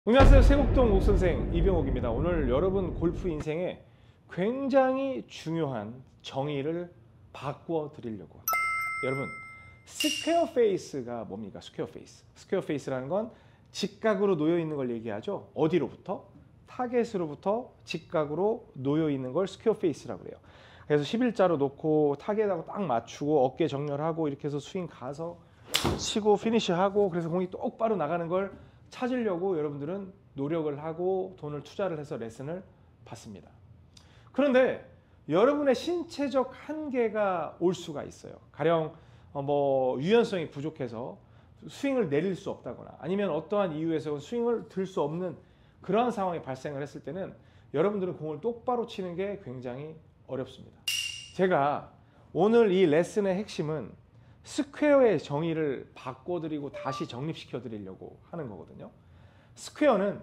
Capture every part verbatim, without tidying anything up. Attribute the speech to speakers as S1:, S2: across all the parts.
S1: 안녕하세요. 세곡동 옥선생 이병옥입니다. 오늘 여러분 골프 인생에 굉장히 중요한 정의를 바꾸어 드리려고 합니다. 여러분, 스퀘어 페이스가 뭡니까? 스퀘어 페이스. 스퀘어 페이스라는 건 직각으로 놓여 있는 걸 얘기하죠. 어디로부터? 타겟으로부터 직각으로 놓여 있는 걸 스퀘어 페이스라고 그래요. 그래서 십일자로 놓고 타겟하고 딱 맞추고 어깨 정렬하고 이렇게 해서 스윙 가서 치고 피니시하고 그래서 공이 똑바로 나가는 걸 찾으려고 여러분들은 노력을 하고 돈을 투자를 해서 레슨을 받습니다. 그런데 여러분의 신체적 한계가 올 수가 있어요. 가령 뭐 유연성이 부족해서 스윙을 내릴 수 없다거나 아니면 어떠한 이유에서 스윙을 들 수 없는 그러한 상황이 발생을 했을 때는 여러분들은 공을 똑바로 치는 게 굉장히 어렵습니다. 제가 오늘 이 레슨의 핵심은 스퀘어의 정의를 바꿔드리고 다시 정립시켜 드리려고 하는 거거든요. 스퀘어는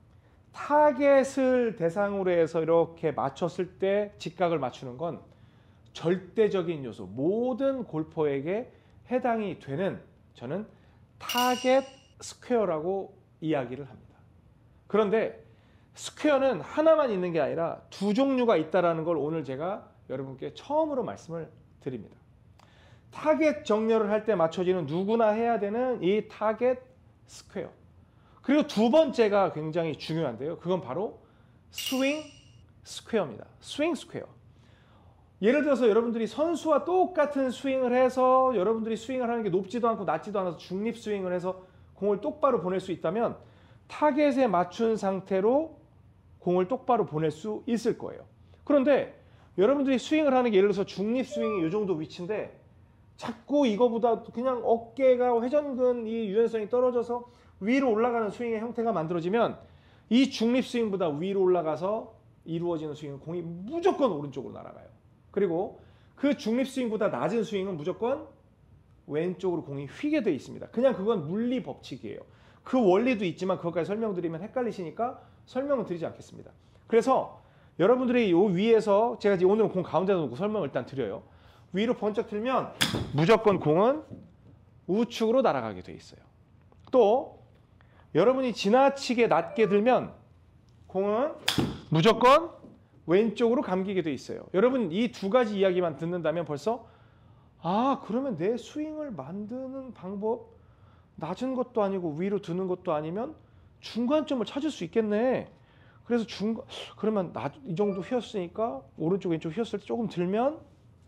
S1: 타겟을 대상으로 해서 이렇게 맞췄을 때 직각을 맞추는 건 절대적인 요소, 모든 골퍼에게 해당이 되는 저는 타겟 스퀘어라고 이야기를 합니다. 그런데 스퀘어는 하나만 있는 게 아니라 두 종류가 있다는 걸 오늘 제가 여러분께 처음으로 말씀을 드립니다. 타겟 정렬을 할 때 맞춰지는 누구나 해야 되는 이 타겟 스퀘어. 그리고 두 번째가 굉장히 중요한데요. 그건 바로 스윙 스퀘어입니다. 스윙 스퀘어. 예를 들어서 여러분들이 선수와 똑같은 스윙을 해서 여러분들이 스윙을 하는 게 높지도 않고 낮지도 않아서 중립 스윙을 해서 공을 똑바로 보낼 수 있다면 타겟에 맞춘 상태로 공을 똑바로 보낼 수 있을 거예요. 그런데 여러분들이 스윙을 하는 게 예를 들어서 중립 스윙이 이 정도 위치인데 자꾸 이거보다 그냥 어깨가 회전근 이 유연성이 떨어져서 위로 올라가는 스윙의 형태가 만들어지면 이 중립 스윙보다 위로 올라가서 이루어지는 스윙은 공이 무조건 오른쪽으로 날아가요. 그리고 그 중립 스윙보다 낮은 스윙은 무조건 왼쪽으로 공이 휘게 되어 있습니다. 그냥 그건 물리 법칙이에요. 그 원리도 있지만 그것까지 설명드리면 헷갈리시니까 설명을 드리지 않겠습니다. 그래서 여러분들이 요 위에서 제가 오늘은 공 가운데다 놓고 설명을 일단 드려요. 위로 번쩍 들면 무조건 공은 우측으로 날아가게 돼 있어요. 또 여러분이 지나치게 낮게 들면 공은 무조건 왼쪽으로 감기게 돼 있어요. 여러분 이 두 가지 이야기만 듣는다면 벌써 아 그러면 내 스윙을 만드는 방법 낮은 것도 아니고 위로 드는 것도 아니면 중간점을 찾을 수 있겠네. 그래서 중간 그러면 낮, 이 정도 휘었으니까 오른쪽 왼쪽 휘었을 때 조금 들면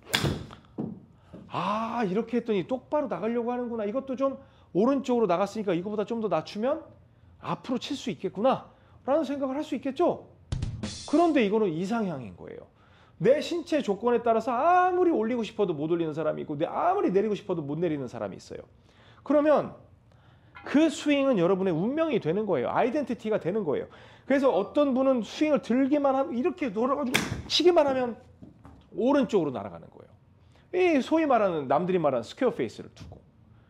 S1: 아 이렇게 했더니 똑바로 나가려고 하는구나. 이것도 좀 오른쪽으로 나갔으니까 이거보다 좀 더 낮추면 앞으로 칠 수 있겠구나 라는 생각을 할 수 있겠죠. 그런데 이거는 이상향인 거예요. 내 신체 조건에 따라서 아무리 올리고 싶어도 못 올리는 사람이 있고 내 아무리 내리고 싶어도 못 내리는 사람이 있어요. 그러면 그 스윙은 여러분의 운명이 되는 거예요. 아이덴티티가 되는 거예요. 그래서 어떤 분은 스윙을 들기만 하면 이렇게 돌아가지고 치기만 하면 오른쪽으로 날아가는 거예요. 이 소위 말하는 남들이 말하는 스퀘어 페이스를 두고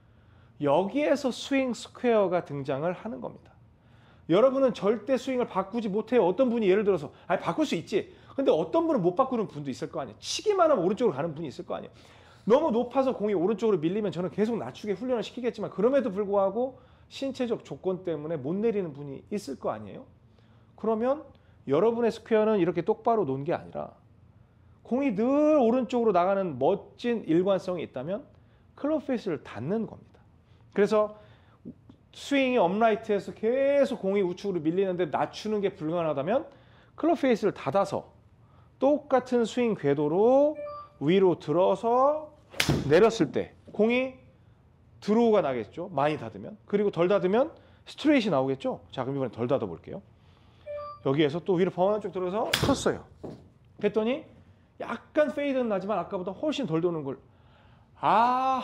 S1: 여기에서 스윙 스퀘어가 등장을 하는 겁니다. 여러분은 절대 스윙을 바꾸지 못해요. 어떤 분이 예를 들어서 아니 바꿀 수 있지. 근데 어떤 분은 못 바꾸는 분도 있을 거 아니에요. 치기만 하면 오른쪽으로 가는 분이 있을 거 아니에요. 너무 높아서 공이 오른쪽으로 밀리면 저는 계속 낮추게 훈련을 시키겠지만 그럼에도 불구하고 신체적 조건 때문에 못 내리는 분이 있을 거 아니에요. 그러면 여러분의 스퀘어는 이렇게 똑바로 놓은 게 아니라 공이 늘 오른쪽으로 나가는 멋진 일관성이 있다면 클럽 페이스를 닫는 겁니다. 그래서 스윙이 업라이트에서 계속 공이 우측으로 밀리는데 낮추는 게 불가능하다면 클럽 페이스를 닫아서 똑같은 스윙 궤도로 위로 들어서 내렸을 때 공이 드로우가 나겠죠. 많이 닫으면. 그리고 덜 닫으면 스트레이트이 나오겠죠. 자 그럼 이번에 덜 닫아 볼게요. 여기에서 또 위로 번쩍 들어서 쳤어요. 그랬더니 약간 페이드는 나지만 아까보다 훨씬 덜 도는 걸 아...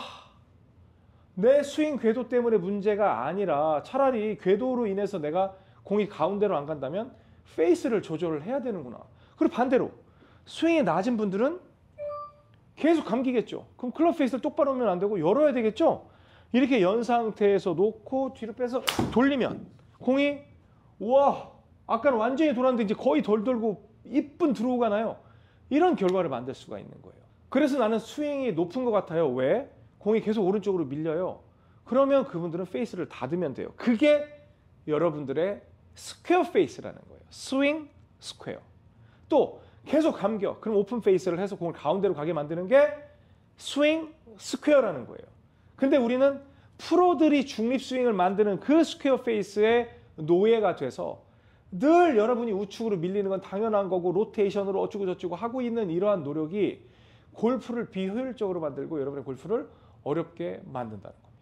S1: 내 스윙 궤도 때문에 문제가 아니라 차라리 궤도로 인해서 내가 공이 가운데로 안 간다면 페이스를 조절을 해야 되는구나. 그리고 반대로 스윙이 낮은 분들은 계속 감기겠죠. 그럼 클럽 페이스를 똑바로 놓으면 안 되고 열어야 되겠죠. 이렇게 연 상태에서 놓고 뒤로 빼서 돌리면 공이 우와 아까는 완전히 돌았는데 이제 거의 덜 돌고 이쁜 드로우가 나요. 이런 결과를 만들 수가 있는 거예요. 그래서 나는 스윙이 높은 것 같아요. 왜? 공이 계속 오른쪽으로 밀려요. 그러면 그분들은 페이스를 닫으면 돼요. 그게 여러분들의 스퀘어 페이스라는 거예요. 스윙 스퀘어. 또 계속 감겨. 그럼 오픈 페이스를 해서 공을 가운데로 가게 만드는 게 스윙 스퀘어라는 거예요. 근데 우리는 프로들이 중립 스윙을 만드는 그 스퀘어 페이스의 노예가 돼서 늘 여러분이 우측으로 밀리는 건 당연한 거고 로테이션으로 어쩌고 저쩌고 하고 있는 이러한 노력이 골프를 비효율적으로 만들고 여러분의 골프를 어렵게 만든다는 겁니다.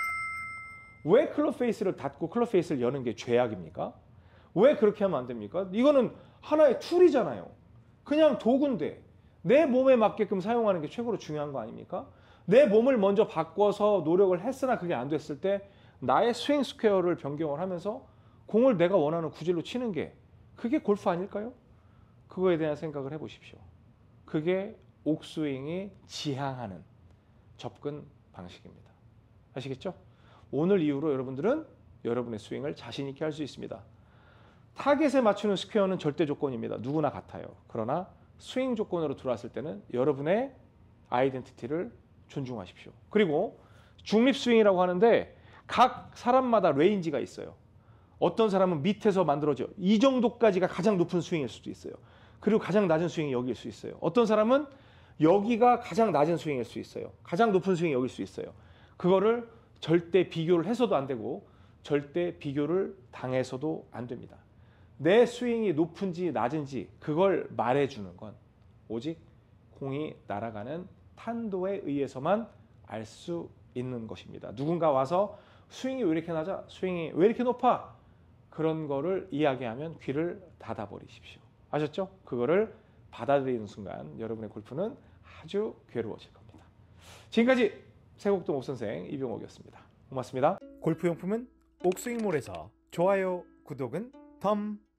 S1: 왜 클럽 페이스를 닫고 클럽 페이스를 여는 게 죄악입니까? 왜 그렇게 하면 안 됩니까? 이거는 하나의 툴이잖아요. 그냥 도구인데 내 몸에 맞게끔 사용하는 게 최고로 중요한 거 아닙니까? 내 몸을 먼저 바꿔서 노력을 했으나 그게 안 됐을 때 나의 스윙 스퀘어를 변경을 하면서 공을 내가 원하는 구질로 치는 게 그게 골프 아닐까요? 그거에 대한 생각을 해보십시오. 그게 옥스윙이 지향하는 접근 방식입니다. 아시겠죠? 오늘 이후로 여러분들은 여러분의 스윙을 자신 있게 할 수 있습니다. 타겟에 맞추는 스퀘어는 절대 조건입니다. 누구나 같아요. 그러나 스윙 조건으로 들어왔을 때는 여러분의 아이덴티티를 존중하십시오. 그리고 중립 스윙이라고 하는데 각 사람마다 레인지가 있어요. 어떤 사람은 밑에서 만들어져 이 정도까지가 가장 높은 스윙일 수도 있어요. 그리고 가장 낮은 스윙이 여기일 수 있어요. 어떤 사람은 여기가 가장 낮은 스윙일 수 있어요. 가장 높은 스윙이 여기일 수 있어요. 그거를 절대 비교를 해서도 안 되고 절대 비교를 당해서도 안 됩니다. 내 스윙이 높은지 낮은지 그걸 말해주는 건 오직 공이 날아가는 탄도에 의해서만 알 수 있는 것입니다. 누군가 와서 스윙이 왜 이렇게 낮아? 스윙이 왜 이렇게 높아? 그런 거를 이야기하면 귀를 닫아버리십시오. 아셨죠? 그거를 받아들이는 순간 여러분의 골프는 아주 괴로워질 겁니다. 지금까지 세곡동 옥선생 이병옥이었습니다. 고맙습니다.
S2: 골프용품은 옥스윙몰에서 좋아요, 구독은 덤